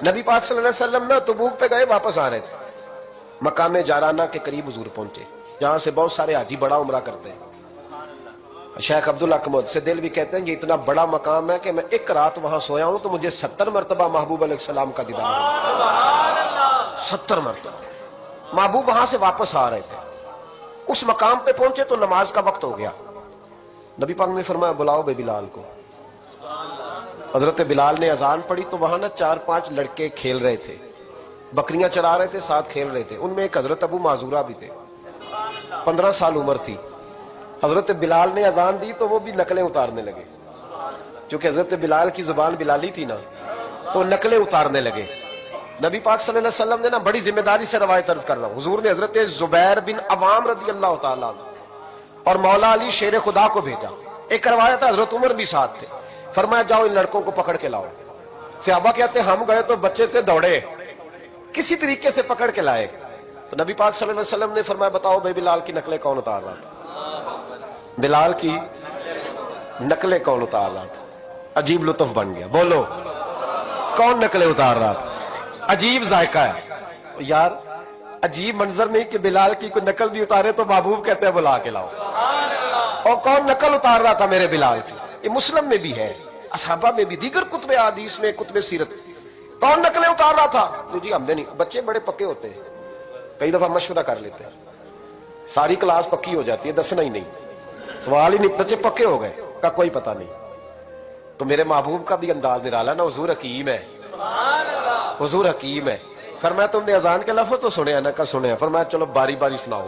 نبی پاک صلی اللہ علیہ وسلم نا تبوک پہ گئے، واپس آ رہے تھے، مقام جارانہ کے قریب حضور پہنچے، جہاں سے بہت سارے حاجی بڑا عمرہ کرتے ہیں۔ شیخ عبداللہ سے دل بھی کہتے ہیں یہ اتنا بڑا مقام ہے کہ میں ایک رات وہاں سویا ہوں تو مجھے 70 مرتبہ محبوب علیہ السلام کا دیدار ہوا۔ 70 مرتبہ محبوب وہاں سے واپس آ رہے تھے، اس مقام پہ پہنچے تو نماز کا وقت ہو گیا۔ نبی پاک نے فرمایا بلاؤ بے بلال کو۔ حضرت بلال نے اذان پڑھی تو وہاں نا 4-5 لڑکے کھیل رہے تھے، بکریاں چرا رہے تھے، ساتھ کھیل رہے تھے، ان میں ایک حضرت ابو معذورہ بھی تھے، 15 سال عمر تھی۔ حضرت بلال نے اذان دی تو وہ بھی نقلیں اتارنے لگے، چونکہ حضرت بلال کی زبان بلالی تھی نا، تو نقلیں اتارنے لگے۔ نبی پاک صلی اللہ علیہ وسلم نے نا بڑی ذمہ داری سے روایت عرض کر رہا ہوں، حضور نے حضرت زبیر بن عوام رضی اللہ تعالیٰ عنہ اور مولا علی شیر خدا کو بھیجا۔ ایک روایت حضرت عمر بھی ساتھ تھے، فرمایا جاؤ ان لڑکوں کو پکڑ کے لاؤ۔ صحابہ کہتے ہم گئے تو بچے تھے دوڑے، کسی طریقے سے پکڑ کے لائے۔ تو نبی پاک صلی اللہ علیہ وسلم نے فرمایا بتاؤ بھائی بلال کی نقلیں کون اتار رہا تھا؟ بلال کی نقلیں کون اتار رہا تھا؟ عجیب لطف بن گیا، بولو کون نقلیں اتار رہا تھا؟ عجیب ذائقہ ہے یار، عجیب منظر نہیں کہ بلال کی کوئی نقل بھی اتارے تو محبوب کہتے ہیں بلا کے لاؤ۔ اور کون نقل اتار رہا تھا میرے بلال کی؟ یہ مسلم میں بھی ہے، اصحابہ میں بھی، دیگر کتب حدیث میں، کتب سیرت۔ کون نقلیں اتار رہا تھا؟ جی ہم نے نہیں، بچے بڑے پکے ہوتے ہیں، کئی دفعہ مشورہ کر لیتے ہیں، ساری کلاس پکی ہو جاتی ہے، دسنا ہی نہیں، سوال ہی نہیں، بچے پکے ہو گئے کا کوئی پتہ نہیں۔ تو میرے محبوب کا بھی انداز نرالا نا، حضور حکیم ہے، حضور حکیم ہے۔ فرمایا تم نے اذان کے لفظ تو سنے ہیں نا؟ کا سنے ہیں۔ فرمایا چلو باری باری سناؤ۔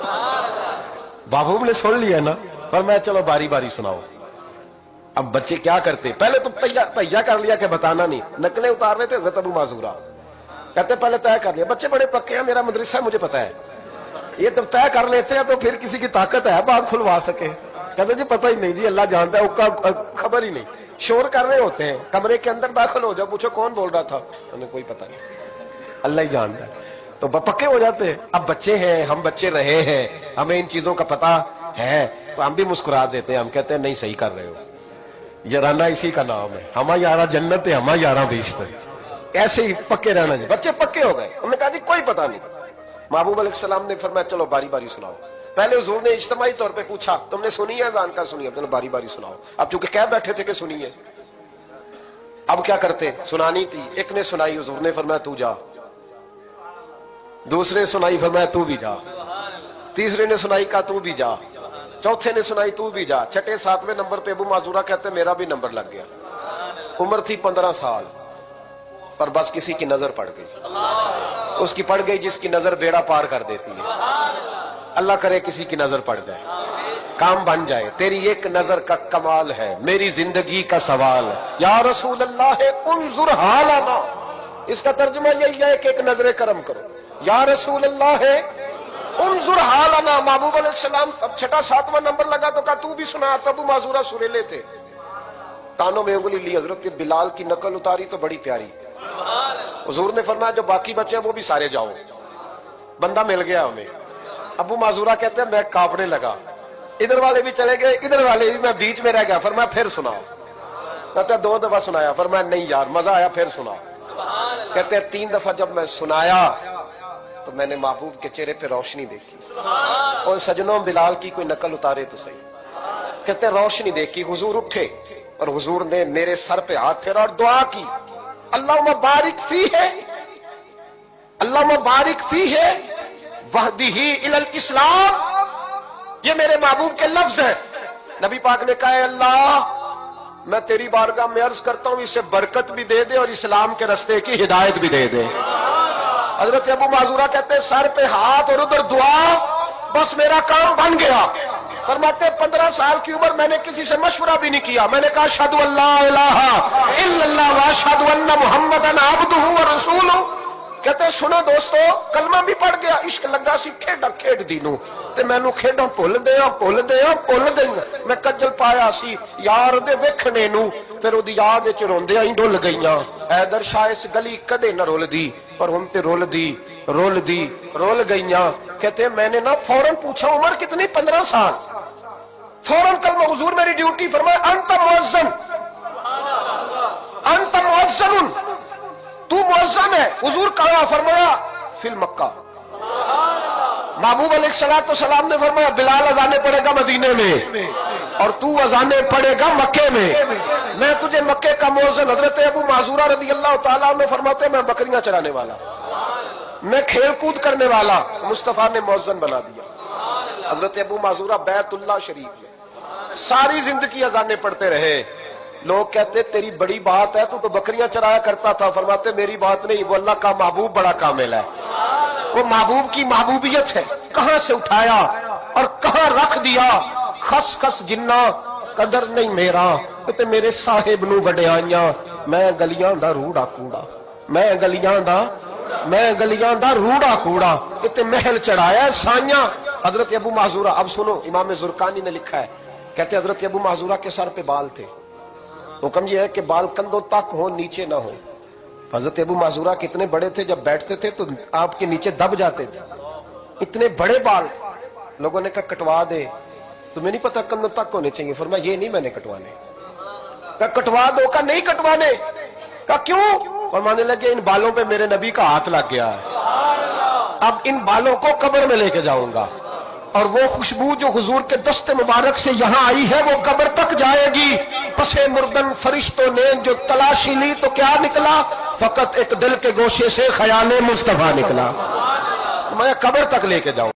محبوب نے سن لیا نا، فرمایا چلو باری باری سناؤ۔ اب بچے کیا کرتے، پہلے تو تیار کر لیا کہ بتانا نہیں، نقلیں اتار رہے تھے حضرت ابو معذورہ، کہتے پہلے طے کر لیا، بچے بڑے پکے ہیں، میرا مدرسہ ہے مجھے پتا ہے، یہ جب طے کر لیتے ہیں تو پھر کسی کی طاقت ہے بات کھلوا سکے؟ کہتے جی پتہ ہی نہیں جی، اللہ جانتا ہے، اس کا خبر ہی نہیں، شور کر رہے ہوتے ہیں، کمرے کے اندر داخل ہو جاؤ، پوچھو کون بول رہا تھا، انہیں کوئی پتہ نہیں، اللہ ہی جانتا ہے، تو پکے ہو جاتے ہیں۔ اب بچے ہیں، ہم بچے رہے ہیں، ہمیں ان چیزوں کا پتہ ہے، تو ہم بھی مسکرا دیتے ہیں، ہم کہتے ہیں نہیں صحیح کر رہے ہو، یارانہ اسی کا نام ہے، ہما یارہ جنت ہے، ہما یارہ بیشت ہے، ایسے ہی پکے رہنا جی۔ بچے پکے ہو گئے، ہم نے کہا جی کوئی پتہ نہیں۔ محبوب علیہ السلام نے فرمایا چلو باری باری سناؤ۔ پہلے حضور نے اجتماعی طور پہ پوچھا تم نے سنی ہے اذان کا؟ سنی ہے، چلو باری باری سناؤ۔ اب چونکہ کہہ بیٹھے تھے کہ سنی ہے، اب کیا کرتے، سنانی تھی۔ ایک نے سنائی، حضور نے فرمایا تو جا، دوسرے نے سنائی، فرمایا تو بھی جا، تیسرے نے سنائی، کہا تو بھی جا، چوتھے نے سنائی، تو بھی جا، چھٹے 7ویں نمبر پہ ابو معذورہ کہتے میرا بھی نمبر لگ گیا۔ عمر تھی 15 سال، پر بس کسی کی نظر پڑ گئی، اس کی پڑ گئی جس کی نظر بیڑا پار کر دیتی ہے۔ اللہ کرے کسی کی نظر پڑ جائے، کام بن جائے۔ تیری ایک نظر کا کمال ہے، میری زندگی کا سوال ہے، یا رسول اللہ انظر حالنا، اس کا ترجمہ یہی ہے کہ ایک نظر کرم کرو، یا رسول اللہ انظر حالنا۔ محبوب علیہ السلام اب چھٹا 7واں نمبر لگا تو کہا تو بھی سنا۔ ابو معذورہ سریلے تھے، کانوں میں انگلی لی، حضرت بلال کی نقل اتاری تو بڑی پیاری۔ حضور نے فرمایا جو باقی بچے ہیں وہ بھی سارے جاؤ، بندہ مل گیا ہمیں۔ ابو معذورہ کہتے ہیں میں کانپنے لگا، ادھر والے بھی چلے گئے، ادھر والے بھی، میں بیچ میں رہ گیا۔ فرمایا پھر سناؤ، کہتے ہیں 2 دفعہ سنایا۔ فرمایا نہیں یار مزہ آیا، پھر سناؤ۔ کہتے ہیں 3 دفعہ جب میں سنایا تو میں نے محبوب کے چہرے پہ روشنی دیکھی۔ اور سجنوں بلال کی کوئی نقل اتارے تو صحیح، کہتے ہیں روشنی دیکھی، حضور اٹھے اور حضور نے میرے سر پہ ہاتھ پھیرا اور دعا کی، اللہم بارک فیہ، اللہم بارک فیہ وہدہ الی الاسلام۔ یہ میرے محبوب کے لفظ ہیں۔ نبی پاک نے کہا ہے اللہ میں تیری بارگاہ میں عرض کرتا ہوں اسے برکت بھی دے دے اور اسلام کے رستے کی ہدایت بھی دے دے۔ حضرت ابو معذورہ کہتے ہیں سر پہ ہاتھ اور ادھر دعا، بس میرا کام بن گیا۔ فرماتے 15 سال کی عمر میں نے کسی سے مشورہ بھی نہیں کیا، میں نے کہا اشہد ان لا الہ الا اللہ واشہد ان محمدا عبدہ ورسولہ۔ کہتے ہیں سنو دوستو، کلمہ بھی پڑھ گیا، عشق لگا سی کھیڈا کھیڈ دی نو، تے مینوں کھیڈاں بھول دیاں میں کجل پایا سی یار دے ویکھنے نو، پھر اودی یاد وچ روندیاں ہی ڈل گئیاں۔ حیدر شاہ اس گلی کدے نہ رول دی، پر ہن تے رول گئیاں۔ کہتے ہیں میں نے نا فوراً پوچھا عمر کتنی؟ 15 سال۔ فوراً کلمہ، حضور میری ڈیوٹی، فرمایا انت مؤذن، انت مؤذن، تو مؤذن है। हुजूर कहाँ? फरमाया फिल मक्का। महबूब अलैहिस्सलाम ने फरमाया बिलाल अजाने पड़ेगा मदीने में और तू अजाने पड़ेगा मक्के में। मैं तुझे मक्के का मौज़िन, हजरत अबू माज़ूरा रज़ी अल्लाह तआला अन्हु फरमाते मैं बकरियां चराने वाला, मैं खेल कूद करने वाला, मुस्तफा ने मौज़िन बना दिया। हजरत अबू माज़ूरा बैतुल्लाह शरीफ में सारी जिंदगी अजाने पढ़ते रहे। लोग कहते तेरी बड़ी बात है, तू तो बकरियां चराया करता था। फरमाते मेरी बात नहीं, वो अल्लाह का महबूब बड़ा कामिल है, वो महबूब की महबूबियत है। कहां से उठाया और कहां रख दिया, खस खस जिन्ना कदर नहीं मेरा ते मेरे साहिब नू वडियाइयां। मैं गलियां दा रूड़ा कूड़ा, मैं गलियां दा रूड़ा कूड़ा, इते महल चढ़ाया साइयां। हजरत अबू माज़ूरा, अब सुनो, इमाम ज़ुरकानी ने लिखा है, कहते हजरत अबू माज़ूरा के सर पे बाल थे। हुक्म यह है कि बाल कंधों तक हो, नीचे ना हो। हजरत अबू माज़ूरा कितने बड़े थे, जब बैठते थे तो आपके नीचे दब जाते थे, इतने बड़े बाल। लोगों ने कहा कटवा दे, तुम्हें नहीं पता कंधों तक होने चाहिए। फरमाया ये नहीं मैंने कटवाने। कहा कटवा दो। कहा नहीं कटवाने। कहा क्यों? फरमाने लगे इन बालों पे मेरे नबी का हाथ लग गया है, अब इन बालों को कब्र में लेके जाऊंगा और वो खुशबू जो हुजूर के दस्ते मुबारक से यहाँ आई है वो कब्र तक जाएगी। पसे मुर्दन फरिश्तों ने जो तलाशी ली तो क्या निकला? फकत एक दिल के गोशे से ख्याल मुस्तफा निकला। मैं कब्र तक लेके जाऊं।